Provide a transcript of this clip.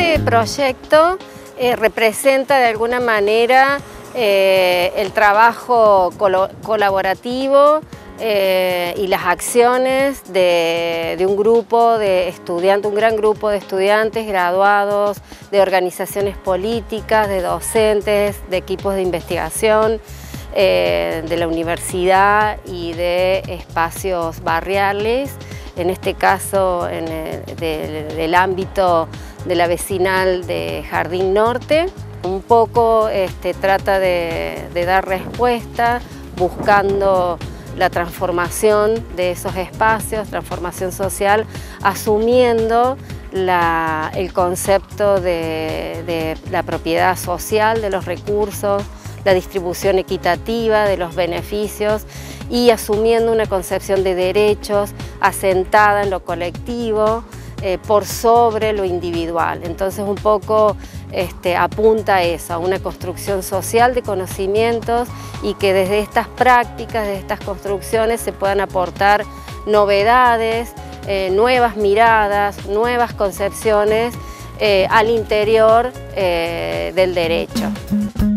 Este proyecto representa de alguna manera el trabajo colaborativo y las acciones de un grupo de estudiantes, un gran grupo de estudiantes graduados, de organizaciones políticas, de docentes, de equipos de investigación, de la universidad y de espacios barriales, en este caso del ámbito de la vecinal de Jardín Norte. Un poco trata de dar respuesta buscando la transformación de esos espacios, transformación social, asumiendo el concepto de la propiedad social de los recursos, la distribución equitativa de los beneficios y asumiendo una concepción de derechos asentada en lo colectivo por sobre lo individual. Entonces un poco apunta a eso, a una construcción social de conocimientos y que desde estas prácticas, de estas construcciones se puedan aportar novedades, nuevas miradas, nuevas concepciones al interior del derecho.